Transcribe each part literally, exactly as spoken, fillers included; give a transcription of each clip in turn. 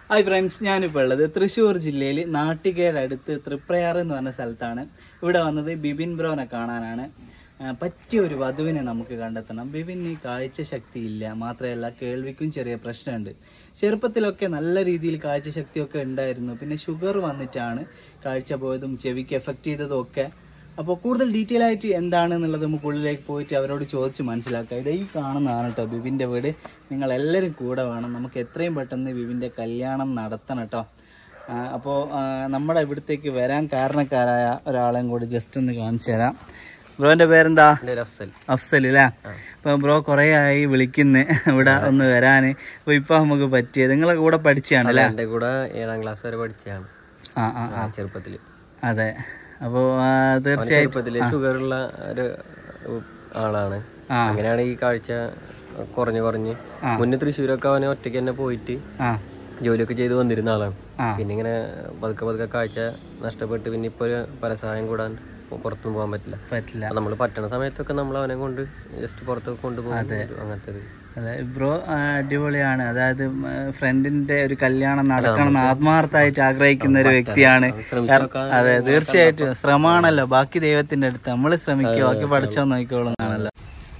Hi friends, ഞാനിപ്പോൾ ഉള്ളത് തൃശ്ശൂർ ജില്ലയിൽ നാട്ടികയുടെ അടുത്ത് തൃപ്രയാർ എന്ന് പറഞ്ഞ സ്ഥലത്താണ്. ഇവിടെ വന്നത് ബിബിൻ ബ്രോനെ കാണാനാണ്. പറ്റിയ ഒരു വധുവിനെ നമുക്ക് കണ്ടെത്തണം. ബിബിന് കാഴ്ച ശക്തി ഇല്ല, മാത്രമല്ല കേൾവിക്കും ചെറിയ പ്രശ്നമുണ്ട്. ചെറുപ്പത്തിലൊക്കെ നല്ല രീതിയിൽ കാഴ്ച ശക്തിയൊക്കെ ഉണ്ടായിരുന്നു. പിന്നെ ഷുഗർ വന്നിട്ടാണ് കാഴ്ച പോയതും ചെവിക്ക് എഫക്റ്റ് ചെയ്തതും ഒക്കെ. അപ്പോൾ കൂടുതൽ ഡീറ്റെയിൽ ആയിട്ട് എന്താണെന്നുള്ളത് നമുക്ക് ഉള്ളിലേക്ക് പോയിട്ട് അവരോട് ചോദിച്ച് മനസ്സിലാക്കാം. ഇത് ഈ കാണുന്നതാണ് കേട്ടോ ബിബിൻ്റെ വീട്. നിങ്ങളെല്ലാവരും കൂടെ വേണം. നമുക്ക് എത്രയും പെട്ടെന്ന് ബിബിൻ്റെ കല്യാണം നടത്തണം കേട്ടോ. അപ്പോൾ നമ്മുടെ ഇവിടത്തേക്ക് വരാൻ കാരണക്കാരായ ഒരാളെയും കൂടി ജസ്റ്റ് ഒന്ന് കാണിച്ചു തരാം. ബ്രോന്റെ പേരെന്താ? അഫ്സൽ. അഫ്സൽ അല്ലേ? അപ്പൊ ബ്രോ കുറെ ആയി വിളിക്കുന്നു ഇവിടെ ഒന്ന് വരാന്. അപ്പൊ ഇപ്പൊ നമുക്ക് പറ്റിയത് നിങ്ങളെ കൂടെ പഠിച്ചാണ് അല്ലേ? എന്റെ കൂടെ ഏഴാം ക്ലാസ് വരെ പഠിച്ചാണ്. ആ ആ ചെറുപ്പത്തില്. അതെ. അപ്പോ തീർച്ചയായിട്ടും ഷുഗർ ഉള്ള ഒരു ആളാണ്. അങ്ങനെയാണ് ഈ കാഴ്ച കുറഞ്ഞു കുറഞ്ഞ് മുന്നേ തൃശ്ശൂരൊക്കെ അവനെ ഒറ്റയ്ക്ക് തന്നെ പോയിട്ട് ജോലിയൊക്കെ ചെയ്ത് വന്നിരുന്ന ആളാണ്. പിന്നെ ഇങ്ങനെ പതുക്കെ പതുക്കെ കാഴ്ച നഷ്ടപ്പെട്ട് പിന്നെ ഇപ്പൊ പരസഹായം കൂടാൻ പുറത്തൊന്നും പോകാൻ പറ്റില്ല പറ്റില്ല നമ്മൾ പറ്റണ സമയത്തൊക്കെ നമ്മൾ അവനെ കൊണ്ട് ജസ്റ്റ് പുറത്തൊക്കെ കൊണ്ടുപോകും. അങ്ങനത്തെ അതെ ബ്രോ അടിപൊളിയാണ്. അതായത് ഫ്രണ്ടിന്റെ ഒരു കല്യാണം നടക്കണം എന്ന് ആത്മാർത്ഥമായിട്ട് ആഗ്രഹിക്കുന്ന ഒരു വ്യക്തിയാണ്. അതെ, തീർച്ചയായിട്ടും ശ്രമമാണല്ലോ ബാക്കി ദൈവത്തിന്റെ അടുത്ത്. നമ്മൾ ശ്രമിക്കുക, ബാക്കി പഠിച്ചോ നോക്കിക്കോളുന്നാണല്ലോ.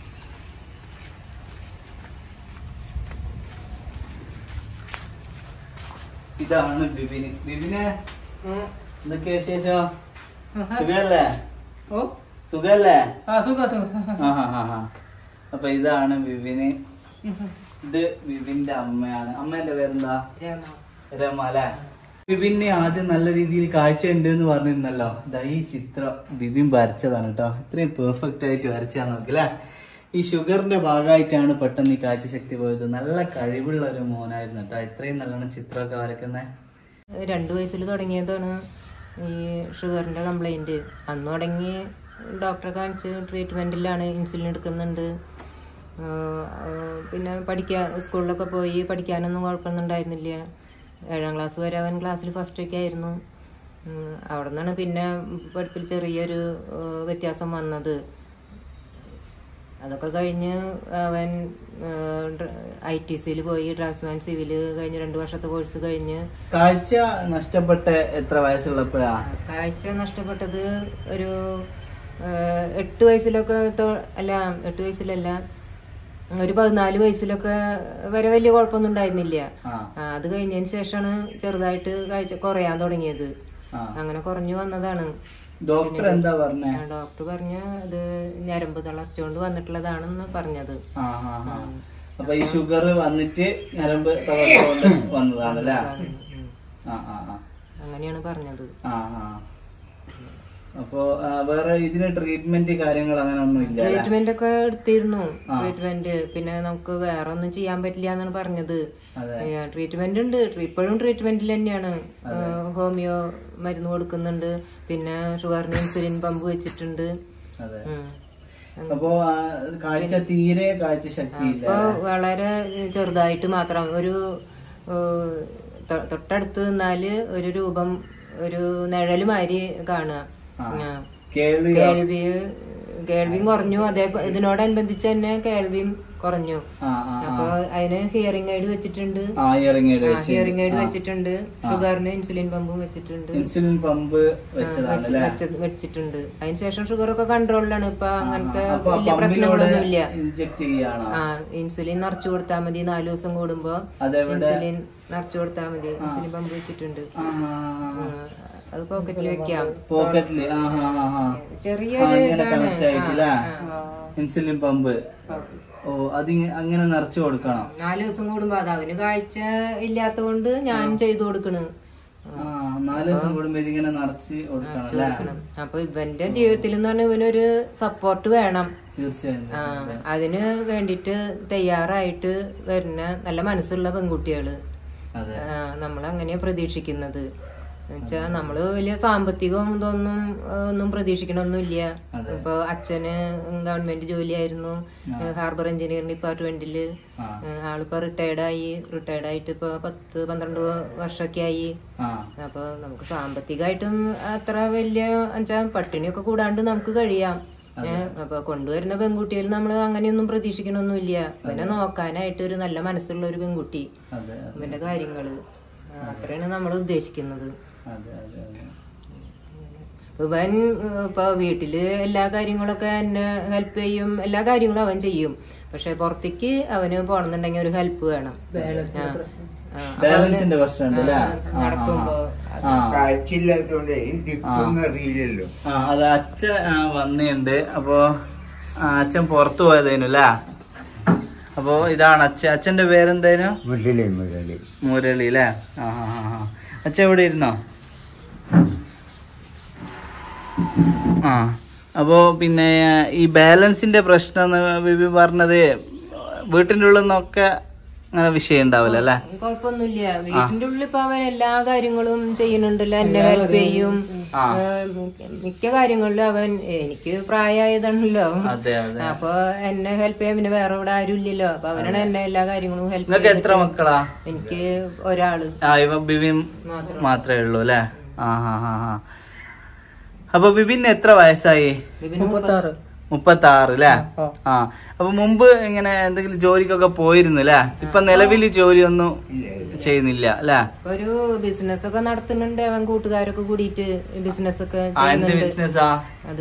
ഇതാണ് ബിബിന്. ബിബിനെ എന്തൊക്കെ വിശേഷം? സുഖല്ലേ? സുഖല്ലേ? അപ്പൊ ഇതാണ് ബിബിന്. ഇത് ബിബിന്റെ അമ്മയാണ്. അമ്മേന്റെ പേരെന്താ? രമ അല്ലെ? ബിബിന് ആദ്യം നല്ല രീതിയിൽ കാഴ്ച ഉണ്ട് എന്ന് പറഞ്ഞിരുന്നല്ലോ. ഇതാ ഈ ചിത്രം ബിബിൻ വരച്ചതാണ് കേട്ടോ. ഇത്രയും പെർഫെക്റ്റ് ആയിട്ട് വരച്ചാ നോക്കില്ലേ. ഈ ഷുഗറിന്റെ ഭാഗമായിട്ടാണ് പെട്ടെന്ന് ഈ കാഴ്ച ശക്തി പോയത്. നല്ല കഴിവുള്ള ഒരു മോനായിരുന്നു കേട്ടോ. ഇത്രയും നല്ലോണം ചിത്രമൊക്കെ വരക്കുന്നേ. രണ്ടു വയസ്സിൽ തുടങ്ങിയതാണ് ഈ ഷുഗറിന്റെ കംപ്ലൈന്റ്. അന്ന് തുടങ്ങി ഡോക്ടറെ കാണിച്ച് ട്രീറ്റ്മെന്റിലാണ്. ഇൻസുലിൻ എടുക്കുന്നുണ്ട്. പിന്നെ പഠിക്കാൻ സ്കൂളിലൊക്കെ പോയി പഠിക്കാനൊന്നും കുഴപ്പമൊന്നും ഉണ്ടായിരുന്നില്ല. ഏഴാം ക്ലാസ് വരെ അവൻ ക്ലാസ്സിൽ ഫസ്റ്റൊക്കെ ആയിരുന്നു. അവിടെ നിന്നാണ് പിന്നെ പഠിപ്പിൽ ചെറിയൊരു വ്യത്യാസം വന്നത്. അതൊക്കെ കഴിഞ്ഞ് അവൻ ഐ ടി സിയിൽ പോയി. ഡ്രാഫ്റ്റ്സ്മാൻ സിവില് കഴിഞ്ഞ് രണ്ടു വർഷത്തെ കോഴ്സ് കഴിഞ്ഞ്. കാഴ്ച നഷ്ടപ്പെട്ട എത്ര വയസ്സുള്ളപ്പോഴാ? കാഴ്ച നഷ്ടപ്പെട്ടത് ഒരു എട്ട് വയസ്സിലൊക്കെ അല്ല എട്ട് വയസ്സിലല്ല ഒരു പതിനാല് വയസ്സിലൊക്കെ വരെ വലിയ കുഴപ്പമൊന്നും ഉണ്ടായിരുന്നില്ല. അത് കഴിഞ്ഞതിന് ശേഷമാണ് ചെറുതായിട്ട് കാഴ്ച കുറയാൻ തുടങ്ങിയത്. അങ്ങനെ കുറഞ്ഞു വന്നതാണ്. ഡോക്ടർ എന്താ പറഞ്ഞേ? ഡോക്ടർ പറഞ്ഞു ഇത് ഞരമ്പ് തളർച്ച കൊണ്ട് വന്നിട്ടുള്ളതാണെന്ന് പറഞ്ഞത്. അപ്പൊ ഈ ഷുഗർ വന്നിട്ട് ഞരമ്പ് തളർച്ച കൊണ്ട് വന്നതാണല്ലേ? അങ്ങനെയാണ് പറഞ്ഞത്. അപ്പൊ വേറെ ഇതിന് ട്രീറ്റ്മെന്റ് കാര്യങ്ങൾ അങ്ങനെ ഒന്നും ഇല്ല? ട്രീറ്റ്മെന്റ് ഒക്കെ എടുത്തിരുന്നു. ട്രീറ്റ്മെന്റ് പിന്നെ നമുക്ക് വേറെ ഒന്നും ചെയ്യാൻ പറ്റില്ല എന്നാണ് പറഞ്ഞത്. ട്രീറ്റ്മെന്റ് ഉണ്ട്, ഇപ്പോഴും ട്രീറ്റ്മെന്റിൽ തന്നെയാണ്. ഹോമിയോ മരുന്ന് കൊടുക്കുന്നുണ്ട്. പിന്നെ ഷുഗറിന് ഇൻസുലിൻ പമ്പ് വെച്ചിട്ടുണ്ട്. അപ്പോ കാഴ്ച തീരെ കാഴ്ച ശക്തി ഇപ്പൊ വളരെ ചെറുതായിട്ട് മാത്രം. ഒരു തൊട്ടടുത്ത് നിന്നാല് ഒരു രൂപം ഒരു നിഴല് മാതിരി കാണുക. കേൾവി കേൾവിയും കുറഞ്ഞു. അതേ ഇതിനോടനുബന്ധിച്ച് തന്നെ കേൾവിയും കുറഞ്ഞു. അപ്പൊ അതിന് ഹിയറിംഗ് എയ്ഡ് വെച്ചിട്ടുണ്ട്. ഹിയറിംഗ് എയ്ഡ് വെച്ചിട്ടുണ്ട്. ഷുഗറിന് ഇൻസുലിൻ പമ്പും വെച്ചിട്ടുണ്ട്. ഇൻസുലിൻ പമ്പ് വെച്ചിട്ടുണ്ട്. അതിനുശേഷം ഷുഗർ ഒക്കെ കൺട്രോളിലാണ്. ഇപ്പൊ അങ്ങനത്തെ വലിയ പ്രശ്നങ്ങളൊന്നും ഇല്ല. ആ ഇൻസുലിൻ നിറച്ചു കൊടുത്താൽ മതി. നാലു ദിവസം കൂടുമ്പോ ഇൻസുലിൻ നിറച്ചു കൊടുത്താൽ മതി. ഇൻസുലിൻ പമ്പ് വെച്ചിട്ടുണ്ട്. അത് പോക്കറ്റിൽ വെക്കാം. പോക്കറ്റില് ചെറിയൊരു ഇൻസുലിൻ പമ്പ്. ഓ അത് അങ്ങനെ നിറച്ചു കൊടുക്കണം. നാലു ദിവസം കൂടുമ്പോ. അത് അവന് കാഴ്ച ഇല്ലാത്ത കൊണ്ട് ഞാൻ ചെയ്തു കൊടുക്കണ്. നാലു ദിവസം കൂടുമ്പോ ഇതിങ്ങനെ നിറച്ച് കൊടുക്കണം. അപ്പൊ ഇവന്റെ ജീവിതത്തിൽ എന്ന് പറഞ്ഞാൽ ഇവനൊരു സപ്പോർട്ട് വേണം. തീർച്ചയായും അതിന് വേണ്ടിട്ട് തയ്യാറായിട്ട് വരുന്ന നല്ല മനസ്സുള്ള പെൺകുട്ടികള് നമ്മളങ്ങനെയാ പ്രതീക്ഷിക്കുന്നത്. എന്നുവെച്ചാ നമ്മള് വലിയ സാമ്പത്തികം ഇതൊന്നും ഒന്നും പ്രതീക്ഷിക്കണമൊന്നുമില്ല. ഇപ്പൊ അച്ഛന് ഗവൺമെന്റ് ജോലിയായിരുന്നു, ഹാർബർ എഞ്ചിനീയറിംഗ് ഡിപ്പാർട്ട്മെന്റില്. ആളിപ്പോ റിട്ടയർഡായി. റിട്ടയർഡായിട്ട് ഇപ്പൊ പത്ത് പന്ത്രണ്ട് വർഷമൊക്കെ ആയി. അപ്പൊ നമുക്ക് സാമ്പത്തികമായിട്ടും അത്ര വലിയ എന്നുവെച്ചാ പട്ടിണിയൊക്കെ കൂടാണ്ട് നമുക്ക് കഴിയാം. അപ്പൊ കൊണ്ടുവരുന്ന പെൺകുട്ടിയിൽ നമ്മൾ അങ്ങനെയൊന്നും പ്രതീക്ഷിക്കണമൊന്നുമില്ല. പിന്നെ നോക്കാനായിട്ട് ഒരു നല്ല മനസ്സുള്ള ഒരു പെൺകുട്ടി, ഇവന്റെ കാര്യങ്ങള് അത്രയാണ് നമ്മൾ ഉദ്ദേശിക്കുന്നത്. അതെ അതെ അതെ. ഇവൻ ഇപ്പൊ വീട്ടില് എല്ലാ കാര്യങ്ങളൊക്കെ എന്നെ ഹെൽപ്പ് ചെയ്യും, എല്ലാ കാര്യങ്ങളും അവൻ ചെയ്യും. പക്ഷെ പുറത്തേക്ക് അവന് പോണെന്നുണ്ടെങ്കിൽ ഒരു ഹെൽപ്പ് വേണം. ബാലൻസിന്റെ പ്രശ്നമുണ്ട് നടക്കുമ്പോ അറിയില്ലല്ലോ. ആ അത് അച്ഛൻ വന്നിട്ടുണ്ട്. അപ്പൊ അച്ഛൻ പുറത്തു പോയതേനു അല്ലേ? അപ്പൊ ഇതാണ് അച്ഛൻ. അച്ഛന്റെ പേരെന്തേനു? മുരളി. മുരളി മുരളി അല്ലേ? ആ ആ ആ. അച്ഛൻ എവിടെ ഇരുന്നോ? ആ അപ്പോ പിന്നെ ഈ ബാലൻസിന്റെ പ്രശ്നം ബിബി പറഞ്ഞത് വീട്ടിന്റെ ഉള്ളിൽ നിന്നൊക്കെ അങ്ങനെ വിഷയം ഉണ്ടാവില്ല അല്ലേ? കുഴപ്പമൊന്നുമില്ല. വീട്ടിന്റെ ഉള്ളിൽ ഇപ്പൊ അവൻ എല്ലാ കാര്യങ്ങളും ചെയ്യുന്നുണ്ടല്ലോ, എന്നെ ഹെൽപ്പ് ചെയ്യും. മിക്ക കാര്യങ്ങളിലും അവൻ, എനിക്ക് പ്രായമായതാണല്ലോ, അപ്പൊ എന്നെ ഹെൽപ്പ് ചെയ്യാൻ പിന്നെ വേറെ ഇവിടെ ആരും ഇല്ലല്ലോ. അപ്പൊ അവനാണ് എന്നെ എല്ലാ കാര്യങ്ങളും ഹെൽപ്പ് ചെയ്യാൻ. എത്ര മക്കളാ? എനിക്ക് ഒരാള് ബിബിൻ മാത്രമേ ഉള്ളൂ അല്ലേ? ആ ഹാ ഹാ ഹാ. അപ്പൊ ബിബിന് എത്ര വയസ്സായി? മുപ്പത്താറ്. മുപ്പത്തി ആറ് അല്ലേ? ആ അപ്പൊ മുമ്പ് ഇങ്ങനെ എന്തെങ്കിലും ജോലിക്കൊക്കെ പോയിരുന്നു അല്ലേ? ഇപ്പൊ നിലവിൽ ജോലിയൊന്നും ചെയ്യുന്നില്ല അല്ലേ? ഒരു ബിസിനസ് ഒക്കെ നടത്തുന്നുണ്ട് അവൻ, കൂട്ടുകാരൊക്കെ കൂടിയിട്ട് ബിസിനസ് ഒക്കെ. എന്ത് ബിസിനസ്സാ അത്?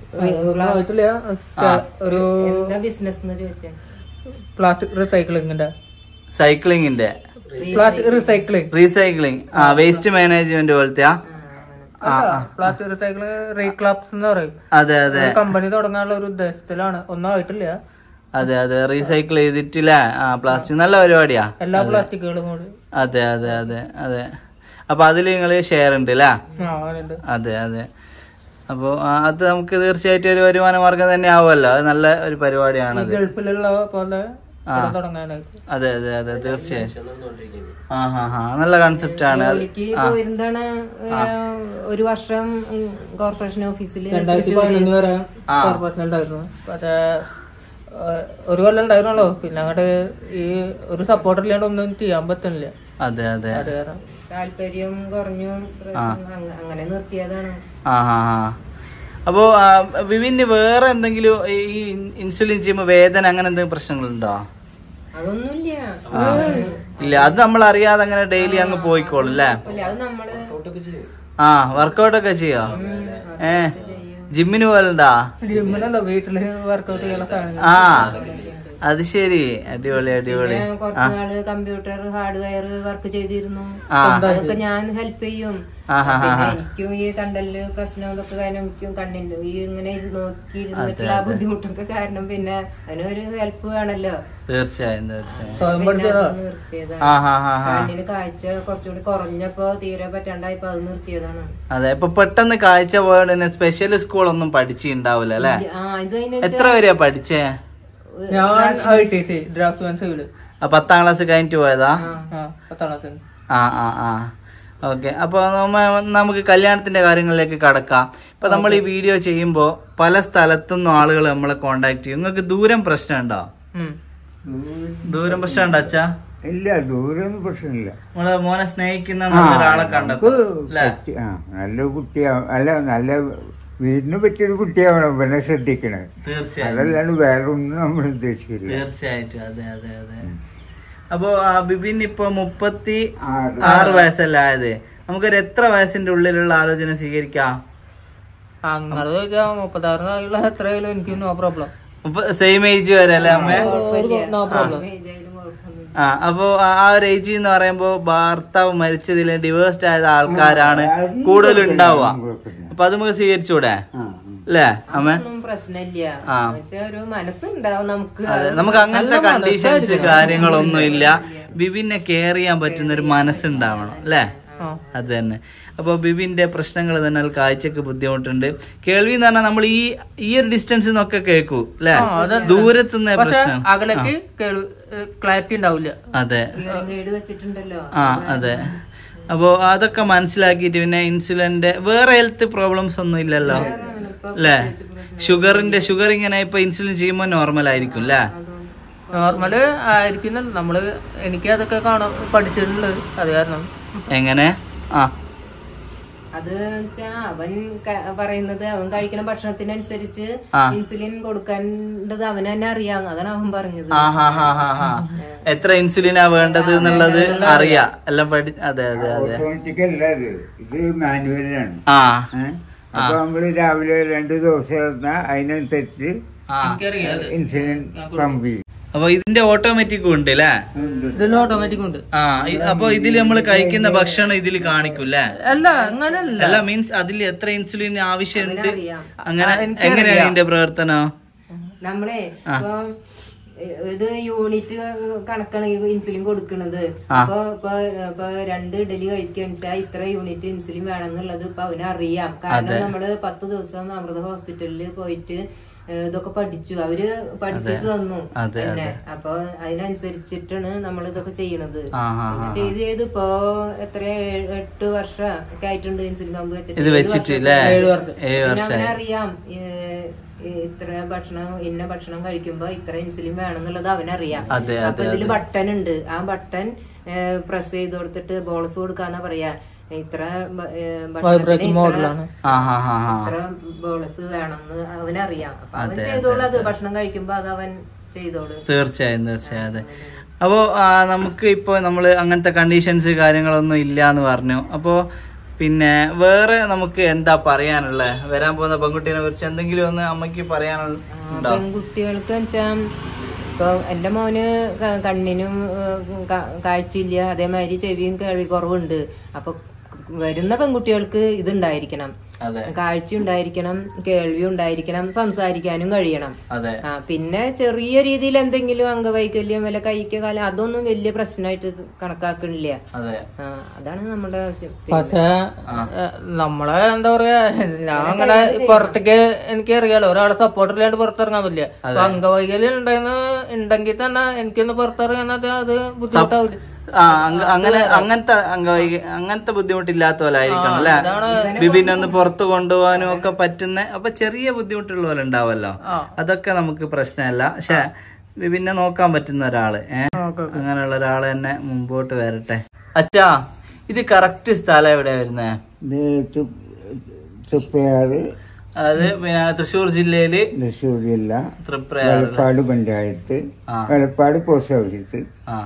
എന്താ ബിസിനസ് എന്ന് ചോദിച്ചാ? പ്ലാസ്റ്റിക് റീസൈക്ലിംഗിന്റെ. സൈക്ലിങ്ങിന്റെ? റീസൈക്ലിംഗ്. റീസൈക്ലിംഗ്. ആ വേസ്റ്റ് മാനേജ്മെന്റ് പോലത്തെയാ? പ്ലാസ്റ്റിക് റീസൈക്ലിംഗ് റീക്ലാപ്സ് എന്ന് പറയും. അതെ അതെ. കമ്പനി തുടങ്ങാനുള്ള ഒരു ഉദ്ദേശത്തിലാണ്. ഒന്നും ആയിട്ടില്ല. അതെ അതെ. റീസൈക്കിൾ ചെയ്തിട്ടില്ലേ? ആ പ്ലാസ്റ്റിക് നല്ല പരിപാടിയാ. എല്ലാ പ്ലാസ്റ്റിക്കുകളും കൂടി. അതെ അതെ അതെ അതെ. അപ്പൊ അതില് നിങ്ങള് ഷെയർ ഉണ്ട് അല്ലേ? അതെ അതെ. അപ്പൊ അത് നമുക്ക് തീർച്ചയായിട്ടും ഒരു വരുമാന മാർഗം തന്നെ ആവുമല്ലോ. അത് നല്ല ഒരു പരിപാടിയാണ്. ഗൾഫിലുള്ള പോലെ തുടങ്ങാനായിട്ട്. അതെ അതെ അതെ തീർച്ചയായും. ആ ഹാ ഹാ. നല്ല കൺസെപ്റ്റ് ആണ്. എന്താണ് ഒരു വർഷം കോർപ്പറേഷൻ ഓഫീസിൽ രണ്ടായിരത്തി പതിനൊന്ന് വരെ കോർപ്പറേഷൻ ഉണ്ടായിരുന്നു. പക്ഷേ ഒരു കൊല്ലം ഉണ്ടായിരുന്നല്ലോ. പിന്നെ അങ്ങോട്ട് ഈ ഒരു സപ്പോർട്ട് ഇല്ലാണ്ട് ഒന്നും ചെയ്യാൻ പറ്റുന്നില്ല. അതെ അതെ. താല്പര്യം കുറഞ്ഞു, അങ്ങനെ നിർത്തിയതാണ്. ആ ഹാ ഹാ. അപ്പോ വിവിന് വേറെ എന്തെങ്കിലും ഈ ഇൻസുലിൻ ചെയ്യുമ്പോ വേദന അങ്ങനെ എന്തെങ്കിലും പ്രശ്നങ്ങളുണ്ടോ? അതൊന്നുമില്ല. ഇല്ല, അത് നമ്മൾ അറിയാതെ അങ്ങനെ ഡെയിലി അങ്ങ് പോയിക്കോളും അല്ലേ? ആ വർക്കൗട്ട് ഒക്കെ ചെയ്യോ? ഏ ജിമ്മിന് പോലുണ്ടാ? ജിമ്മിനല്ല, വീട്ടില് വർക്കൗട്ട് ചെയ്യണ. ആ അത് ശരി. അടിപൊളി അടിപൊളി. കുറച്ചു നാള് കമ്പ്യൂട്ടർ ഹാർഡ്വെയർ വർക്ക് ചെയ്തിരുന്നു. അതൊക്കെ ഞാൻ ഹെൽപ്പ് ചെയ്യും. എനിക്കും ഈ തണ്ടല് പ്രശ്നം ഇതൊക്കെ കാരണം എനിക്കും കണ്ണിന്റെ ഈ ഇങ്ങനെ നോക്കിയിരുന്നിട്ടുള്ള ബുദ്ധിമുട്ടൊക്കെ കാരണം പിന്നെ അതിനൊരു ഹെൽപ്പ് വേണല്ലോ. തീർച്ചയായും തീർച്ചയായും. നിർത്തിയതാണ്. കണ്ണിന് കാഴ്ച കുറച്ചുകൂടി കുറഞ്ഞപ്പോ തീരെ പറ്റാണ്ടായപ്പോ അത് നിർത്തിയതാണ്. അതെ. ഇപ്പൊ പെട്ടെന്ന് കാഴ്ച പോയോണ്ട് സ്പെഷ്യൽ സ്കൂളൊന്നും പഠിച്ചിട്ടുണ്ടാവില്ല അല്ലെ? എത്ര വരെയാ പഠിച്ചേ? ഞാൻ പത്താം ക്ലാസ് കഴിഞ്ഞിട്ട് പോയതാ? ആ ആ ആ ഓക്കെ. അപ്പൊ നമുക്ക് കല്യാണത്തിന്റെ കാര്യങ്ങളിലേക്ക് കടക്കാം. ഇപ്പൊ നമ്മൾ ഈ വീഡിയോ ചെയ്യുമ്പോ പല സ്ഥലത്തുനിന്നും ആളുകൾ നമ്മളെ കോണ്ടാക്ട് ചെയ്യും. നിങ്ങൾക്ക് ദൂരം പ്രശ്നമുണ്ടോ? ദൂരം പ്രശ്നമുണ്ടോ അച്ഛാ? ഇല്ല, ദൂരം പ്രശ്നമില്ല. നമ്മളെ മോനെ സ്നേഹിക്കുന്ന ഒരാളെ കണ്ടെത്തും. നല്ല കുട്ടിയാവും, അല്ല നല്ല വീടിന് പറ്റിയൊരു കുട്ടിയാവണം പിന്നെ ശ്രദ്ധിക്കണത്. തീർച്ചയായും. അതല്ലാണ്ട് വേറെ ഒന്നും നമ്മൾ ഉദ്ദേശിക്കില്ല. തീർച്ചയായിട്ടും. അതെ അതെ അതെ. അപ്പൊ ബിബിൻ ഇപ്പൊ മുപ്പത്തി ആറ് വയസ്സല്ല ആയത്. നമുക്കൊരു എത്ര വയസ്സിന്റെ ഉള്ളിലുള്ള ആലോചന സ്വീകരിക്കാം? അങ്ങനെ ചോദിച്ചാ മുപ്പത്താറിനുള്ള എത്രയായാലും എനിക്ക് നോ പ്രോബ്ലം. സെയിം ഏജ് വരെ അല്ലേ അമ്മ? No problem. ആ അപ്പൊ ആ ഒരു ഏജ് എന്ന് പറയുമ്പോ ഭർത്താവ് മരിച്ചതിൽ ഡിവേഴ്സ്ഡ് ആയ ആൾക്കാരാണ് കൂടുതൽ ഉണ്ടാവുക. അപ്പൊ അത് നമുക്ക് സ്വീകരിച്ചൂടെ അല്ലേ അമ്മ? പ്രശ്നമില്ല. ഒരു മനസ്സുണ്ടാവും നമുക്ക്. അതെ, നമുക്ക് അങ്ങനത്തെ കണ്ടീഷൻസ് കാര്യങ്ങളൊന്നും ഇല്ല. ബിബിനെ കെയർ ചെയ്യാൻ പറ്റുന്ന ഒരു മനസ്സുണ്ടാവണം അല്ലേ? അത് തന്നെ. അപ്പൊ ബിബിന്റെ പ്രശ്നങ്ങൾ തന്നെ കാഴ്ചക്ക് ബുദ്ധിമുട്ടുണ്ട്. കേൾവി എന്ന് പറഞ്ഞാൽ നമ്മൾ ഈ ഈ ഒരു ഡിസ്റ്റൻസിൽ നിന്നൊക്കെ കേൾക്കൂ അല്ലെ? ദൂരത്തുനിന്ന് പ്രശ്നം, അകലേക്ക് ക്ലാരിറ്റി ഉണ്ടാവില്ല. അതെ വെച്ചിട്ടുണ്ടല്ലോ. ആ അതെ. അപ്പൊ അതൊക്കെ മനസ്സിലാക്കിയിട്ട് പിന്നെ ഇൻസുലിന്റെ വേറെ ഹെൽത്ത് പ്രോബ്ലംസ് ഒന്നും ഇല്ലല്ലോ അല്ലേ? ഷുഗറിന്റെ ഷുഗർ ഇങ്ങനെ ഇപ്പൊ ഇൻസുലിൻ ചെയ്യുമ്പോ നോർമൽ ആയിരിക്കും അല്ലേ? നോർമല് ആയിരിക്കും. നമ്മള് എനിക്ക് അതൊക്കെ കാണാൻ പഠിച്ചിട്ടുണ്ട്. അത് കാരണം എങ്ങനെ? ആ അത് വെച്ചാ അവൻ പറയുന്നത് അവൻ കഴിക്കുന്ന ഭക്ഷണത്തിനനുസരിച്ച് ഇൻസുലിൻ കൊടുക്കേണ്ടത് അവന് തന്നെ അറിയാം. അതാണ് അവൻ പറഞ്ഞത്. എത്ര ഇൻസുലിനാ വേണ്ടത് എന്നുള്ളത് അറിയാം, എല്ലാം പഠി. അതെ അതെ അതെ. ഓട്ടോമാറ്റിക് അല്ല ഇത്, ഇത് മാനുവലാണ്. ആ അപ്പൊ നമ്മള് രാവിലെ രണ്ടു ദിവസം ഇരുന്നാൽ അതിനനുസരിച്ച് ഇൻസുലിൻ പമ്പ് ചെയ്യും. അപ്പൊ ഇതിന്റെ ഓട്ടോമാറ്റിക് ഉണ്ട് അല്ലേ? ഇതിൽ ഓട്ടോമാറ്റിക് ഉണ്ട്. ആ അപ്പൊ ഇതിൽ നമ്മൾ കഴിക്കുന്ന ഭക്ഷണം ഇതിൽ കാണിക്കൂല്ലേ? അല്ല അങ്ങനല്ല. അല്ല മീൻസ് അതിൽ എത്ര ഇൻസുലിൻ ആവശ്യമുണ്ട്, അങ്ങനെ എങ്ങനെയാണ് ഇതിന്റെ പ്രവർത്തനം? നമ്മളെ ഇപ്പൊ ഇത് യൂണിറ്റ് കണക്കാണ് ഇൻസുലിൻ കൊടുക്കുന്നത്. അപ്പൊ ഇപ്പൊ ഇപ്പൊ രണ്ട് ഇഡലി കഴിക്കാന്ന് ഇത്ര യൂണിറ്റ് ഇൻസുലിൻ വേണമെന്നുള്ളത് ഇപ്പൊ അവനറിയാം. കാരണം നമ്മള് പത്ത് ദിവസം അമൃത ഹോസ്പിറ്റലിൽ പോയിട്ട് ഇതൊക്കെ പഠിച്ചു, അവര് പഠിപ്പിച്ചു തന്നു പിന്നെ. അപ്പൊ അതിനനുസരിച്ചിട്ടാണ് നമ്മൾ ഇതൊക്കെ ചെയ്യണത്. ചെയ്ത് ചെയ്ത് ഇപ്പൊ എത്ര എട്ട് വർഷം ഒക്കെ ആയിട്ടുണ്ട് ഇൻസുലിൻ പമ്പ് വെച്ചിട്ട്. അവനറിയാം ഇത്ര ഭക്ഷണം ഇന്ന ഭക്ഷണം കഴിക്കുമ്പോ ഇത്ര ഇൻസുലിൻ വേണമെന്നുള്ളത് അവനറിയാം. അപ്പൊ ഇതില് ബട്ടൺ ഉണ്ട്, ആ ബട്ടൺ പ്രസ് ചെയ്ത് കൊടുത്തിട്ട് ബോളസ് കൊടുക്കാന്നാ പറയാ. ഇത്ര ഇത്ര ബോളസ് വേണമെന്ന് അവനറിയാം. അപ്പൊ അവൻ ചെയ്തോളൂ, അത് ഭക്ഷണം കഴിക്കുമ്പോ അത് അവൻ ചെയ്തോളൂ. തീർച്ചയായും തീർച്ചയായും അതെ. അപ്പോ നമുക്ക് ഇപ്പൊ നമ്മള് അങ്ങനത്തെ കണ്ടീഷൻസ് കാര്യങ്ങളൊന്നും ഇല്ല എന്ന് പറഞ്ഞു. അപ്പോ പിന്നെ വേറെ നമുക്ക് എന്താ പറയാനുള്ളത്? വരാൻ പോകുന്ന പെൺകുട്ടീനെ കുറിച്ച് എന്തെങ്കിലും ഒന്ന് അമ്മയ്ക്ക് പറയാനുണ്ടോ? പെൺകുട്ടികൾക്ക് വെച്ചാൽ ഇപ്പൊ എന്റെ മോന് കണ്ണിനും കാഴ്ചയില്ല, അതേമാതിരി ചെവിയും കേൾവി കുറവുണ്ട്. അപ്പൊ വരുന്ന പെൺകുട്ടികൾക്ക് ഇതുണ്ടായിരിക്കണം, കാഴ്ച ഉണ്ടായിരിക്കണം, കേൾവി ഉണ്ടായിരിക്കണം, സംസാരിക്കാനും കഴിയണം. ആ പിന്നെ ചെറിയ രീതിയിൽ എന്തെങ്കിലും അംഗവൈകല്യം വല്ല കൈക്ക് കാലം അതൊന്നും വലിയ പ്രശ്നമായിട്ട് കണക്കാക്കണില്ല. അതാണ് നമ്മുടെ ആവശ്യം. പക്ഷെ നമ്മളെ എന്താ പറയാ, ഞാൻ അങ്ങനെ പുറത്തേക്ക് എനിക്ക് അറിയാലോ, ഒരാളെ സപ്പോർട്ട് ഇല്ലാണ്ട് പുറത്തിറങ്ങാൻ പറ്റില്ല. അപ്പൊ അംഗവൈകല്യം ഉണ്ടായിരുന്നു ഉണ്ടെങ്കിൽ തന്നെ എനിക്കൊന്ന് പുറത്തിറങ്ങാൻ അത് ബുദ്ധിമുട്ടാവില്ല. ആ അങ്ങനെ അങ്ങനത്തെ അംഗവൈക അങ്ങനത്തെ ബുദ്ധിമുട്ടില്ലാത്ത പോലെ ആയിരിക്കണം അല്ലെ? ബിബിനെ ഒന്ന് പുറത്ത് കൊണ്ടുപോകാനും ഒക്കെ പറ്റുന്ന. അപ്പൊ ചെറിയ ബുദ്ധിമുട്ടുള്ള പോലെ ഉണ്ടാവല്ലോ, അതൊക്കെ നമുക്ക് പ്രശ്നമല്ല. പക്ഷെ ബിബിനെ നോക്കാൻ പറ്റുന്ന ഒരാള് ഏഹ് അങ്ങനെയുള്ള ഒരാള് തന്നെ മുമ്പോട്ട് വരട്ടെ. അച്ഛാ, ഇത് കറക്റ്റ് സ്ഥലം എവിടെയാ വരുന്നേ? അത് പിന്നെ തൃശ്ശൂർ ജില്ലയില്, തൃശ്ശൂർ ജില്ല തൃപ്രയാർ വലപ്പാട് പഞ്ചായത്ത്, വലപ്പാട് പോസ്റ്റ് ഓഫീസ്,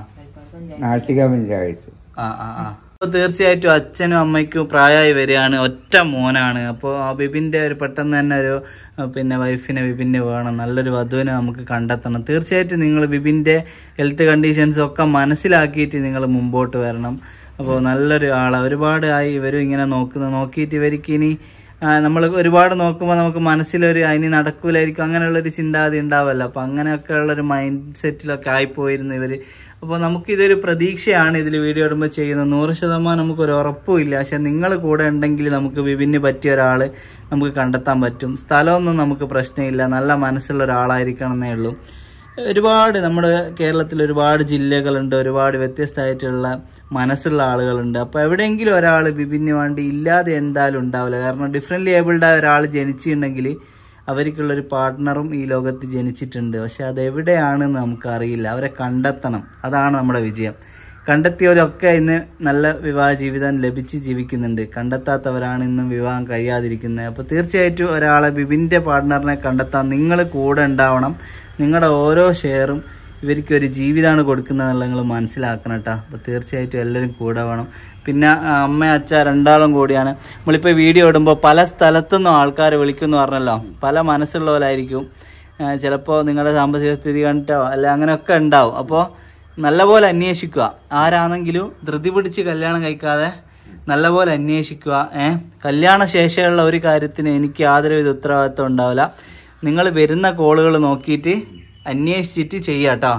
നാട്ടിക പഞ്ചായത്ത്. ആ ആ ആ അപ്പൊ തീർച്ചയായിട്ടും അച്ഛനും അമ്മയ്ക്കും പ്രായമായി വരികയാണ്, ഒറ്റ മോനാണ്. അപ്പോൾ ആ ബിബിന്റെ ഒരു പെട്ടെന്ന് തന്നെ ഒരു പിന്നെ വൈഫിനെ ബിബിന് വേണം, നല്ലൊരു വധുവിനെ നമുക്ക് കണ്ടെത്തണം. തീർച്ചയായിട്ടും നിങ്ങൾ ബിബിന്റെ ഹെൽത്ത് കണ്ടീഷൻസ് ഒക്കെ മനസ്സിലാക്കിയിട്ട് നിങ്ങൾ മുമ്പോട്ട് വരണം. അപ്പോൾ നല്ലൊരു ആളാണ്. ഒരുപാട് ആയി ഇവരും ഇങ്ങനെ നോക്കുന്നത്, നോക്കിയിട്ട് ഇവർക്ക് ഇനി നമ്മൾ ഒരുപാട് നോക്കുമ്പോൾ നമുക്ക് മനസ്സിലൊരു അതിന് നടക്കൂലായിരിക്കും അങ്ങനെയുള്ളൊരു ചിന്താഗതി ഉണ്ടാവല്ലോ. അപ്പം അങ്ങനെയൊക്കെ ഉള്ളൊരു മൈൻഡ് സെറ്റിലൊക്കെ ആയിപ്പോയിരുന്നു ഇവർ. അപ്പോൾ നമുക്കിതൊരു പ്രതീക്ഷയാണ് ഇതിൽ വീഡിയോ ഇടുമ്പോൾ ചെയ്യുന്നത്. നൂറ് ശതമാനം നമുക്കൊരു ഉറപ്പുമില്ല, പക്ഷെ നിങ്ങൾ കൂടെ ഉണ്ടെങ്കിൽ നമുക്ക് വിഭിന്ന് പറ്റിയ ഒരാൾ നമുക്ക് കണ്ടെത്താൻ പറ്റും. സ്ഥലമൊന്നും നമുക്ക് പ്രശ്നമില്ല, നല്ല മനസ്സുള്ള ഒരാളായിരിക്കണം എന്നേ ഉള്ളൂ. ഒരുപാട് നമ്മുടെ കേരളത്തിൽ ഒരുപാട് ജില്ലകളുണ്ട്, ഒരുപാട് വ്യത്യസ്തമായിട്ടുള്ള മനസ്സുള്ള ആളുകളുണ്ട്. അപ്പോൾ എവിടെയെങ്കിലും ഒരാൾ ബിബിന് വേണ്ടി ഇല്ലാതെ എന്തായാലും ഉണ്ടാവില്ല. കാരണം ഡിഫറെൻ്റ്ലി ഏബിൾഡായ ഒരാൾ ജനിച്ചിട്ടുണ്ടെങ്കിൽ അവർക്കുള്ളൊരു പാർട്ട്ണറും ഈ ലോകത്ത് ജനിച്ചിട്ടുണ്ട്. പക്ഷെ അതെവിടെയാണെന്ന് നമുക്കറിയില്ല. അവരെ കണ്ടെത്തണം, അതാണ് നമ്മുടെ വിജയം. കണ്ടെത്തിയവരൊക്കെ ഇന്ന് നല്ല വിവാഹ ജീവിതം ലഭിച്ച് ജീവിക്കുന്നുണ്ട്, കണ്ടെത്താത്തവരാണ് ഇന്നും വിവാഹം കഴിയാതിരിക്കുന്നത്. അപ്പോൾ തീർച്ചയായിട്ടും ഒരാളെ ബിബിൻ്റെ പാർട്ട്ണറിനെ കണ്ടെത്താൻ നിങ്ങൾ കൂടെ ഉണ്ടാവണം. നിങ്ങളുടെ ഓരോ ഷെയറും ഇവർക്കൊരു ജീവിതമാണ് കൊടുക്കുന്നതെന്നുള്ള നിങ്ങൾ മനസ്സിലാക്കണം കേട്ടോ. അപ്പോൾ തീർച്ചയായിട്ടും എല്ലാവരും കൂടെ വേണം. പിന്നെ അമ്മ അച്ഛ രണ്ടാളും കൂടിയാണ്. നമ്മളിപ്പോൾ വീഡിയോ ഇടുമ്പോൾ പല സ്ഥലത്തുനിന്നും ആൾക്കാർ വിളിക്കുമെന്ന് പറഞ്ഞല്ലോ, പല മനസ്സുള്ളവരായിരിക്കും. ചിലപ്പോൾ നിങ്ങളുടെ സാമ്പത്തിക സ്ഥിതി കണ്ടിട്ടോ അല്ല അങ്ങനെയൊക്കെ ഉണ്ടാവും. അപ്പോൾ നല്ലപോലെ അന്വേഷിക്കുക, ആരാണെങ്കിലും ധൃതി പിടിച്ച് കല്യാണം കഴിക്കാതെ നല്ലപോലെ അന്വേഷിക്കുക. ഏഹ് കല്യാണ ശേഷമുള്ള ഒരു കാര്യത്തിന് എനിക്ക് യാതൊരു വിധ ഉത്തരവാദിത്വം ഉണ്ടാവില്ല. നിങ്ങൾ വരുന്ന കോളുകൾ നോക്കിയിട്ട് അന്വേഷിച്ചിട്ട് ചെയ്യാട്ടോ.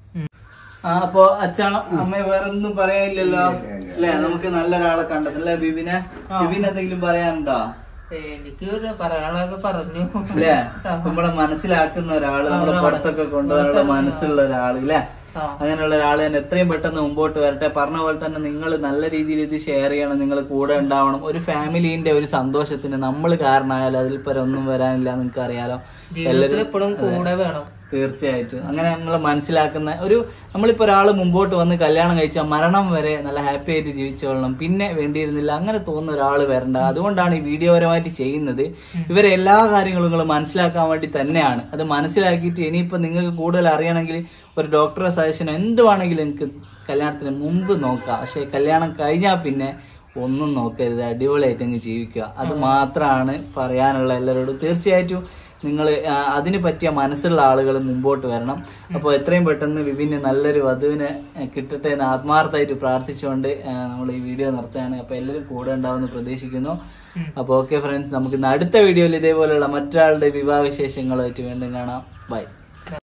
ആ അപ്പൊ അച്ഛാ അമ്മ വേറൊന്നും പറയാനില്ലല്ലോ അല്ലെ? നമുക്ക് നല്ലൊരാളെ കണ്ടെത്തല്ലേ ബിബിനെ? ബിബിന് എന്തെങ്കിലും പറയാനുണ്ടോ? എനിക്ക് പറയാനൊക്കെ പറഞ്ഞു അല്ലേ? നമ്മളെ മനസ്സിലാക്കുന്ന ഒരാള്, നമ്മളെ പുറത്തൊക്കെ കൊണ്ടുപോകാനുള്ള മനസ്സുള്ള ഒരാള് അല്ലേ? അങ്ങനെയുള്ള ഒരാൾ തന്നെ എത്രയും പെട്ടെന്ന് മുമ്പോട്ട് വരട്ടെ. പറഞ്ഞ പോലെ തന്നെ നിങ്ങൾ നല്ല രീതിയിൽ ഇത് ഷെയർ ചെയ്യണം, നിങ്ങൾ കൂടെ ഉണ്ടാവണം. ഒരു ഫാമിലിന്റെ ഒരു സന്തോഷത്തിന് നമ്മൾ കാരണമായാലും അതിൽ പരം ഒന്നും വരാനില്ല, നിങ്ങൾക്ക് അറിയാലോ. എപ്പോഴും കൂടെ വേണം. തീർച്ചയായിട്ടും അങ്ങനെ നമ്മൾ മനസ്സിലാക്കുന്ന ഒരു നമ്മളിപ്പോ ഒരാൾ മുമ്പോട്ട് വന്ന് കല്യാണം കഴിച്ചാൽ മരണം വരെ നല്ല ഹാപ്പി ആയിട്ട് ജീവിച്ചോളണം, പിന്നെ വേണ്ടിയിരുന്നില്ല അങ്ങനെ തോന്നുന്ന ഒരാൾ വരണ്ട. അതുകൊണ്ടാണ് ഈ വീഡിയോപരമായിട്ട് ചെയ്യുന്നത്. ഇവരെ എല്ലാ കാര്യങ്ങളും നിങ്ങൾ മനസ്സിലാക്കാൻ വേണ്ടി തന്നെയാണ്. അത് മനസ്സിലാക്കിയിട്ട് ഇനിയിപ്പോ നിങ്ങൾക്ക് കൂടുതൽ അറിയണമെങ്കിൽ ഒരു ഡോക്ടറെ സജഷൻ എന്തുവാണെങ്കിലും നിങ്ങൾക്ക് കല്യാണത്തിന് മുമ്പ് നോക്കാം. പക്ഷെ കല്യാണം കഴിഞ്ഞാൽ പിന്നെ ഒന്നും നോക്കരുത്, അടിപൊളിയായിട്ട് അങ്ങ് ജീവിക്കുക. അത് മാത്രമാണ് പറയാനുള്ള എല്ലാവരോടും. തീർച്ചയായിട്ടും നിങ്ങൾ അതിന് പറ്റിയ മനസ്സുള്ള ആളുകൾ മുമ്പോട്ട് വരണം. അപ്പോൾ എത്രയും പെട്ടെന്ന് വിപിന് നല്ലൊരു വധുവിനെ കിട്ടട്ടെ എന്ന് ആത്മാർത്ഥമായിട്ട് പ്രാർത്ഥിച്ചുകൊണ്ട് നമ്മൾ ഈ വീഡിയോ നിർത്തുകയാണ്. അപ്പോൾ എല്ലാവരും കൂടെ ഉണ്ടാവുമെന്ന് പ്രതീക്ഷിക്കുന്നു. അപ്പോൾ ഓക്കെ ഫ്രണ്ട്സ്, നമുക്ക് അടുത്ത വീഡിയോയിൽ ഇതേപോലെയുള്ള മറ്റൊരാളുടെ വിവാഹ വിശേഷങ്ങളുമായിട്ട് വീണ്ടും കാണാം. ബൈ.